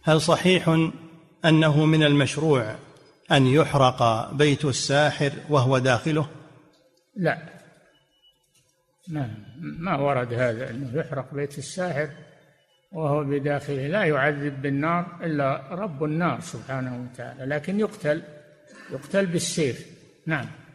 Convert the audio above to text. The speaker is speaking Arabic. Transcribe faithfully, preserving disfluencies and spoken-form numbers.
هل صحيح أنه من المشروع أن يحرق بيت الساحر وهو داخله؟ لا، ما, ما ورد هذا أنه يحرق بيت الساحر وهو بداخله. لا يعذب بالنار إلا رب النار سبحانه وتعالى، لكن يقتل يقتل بالسيف. نعم.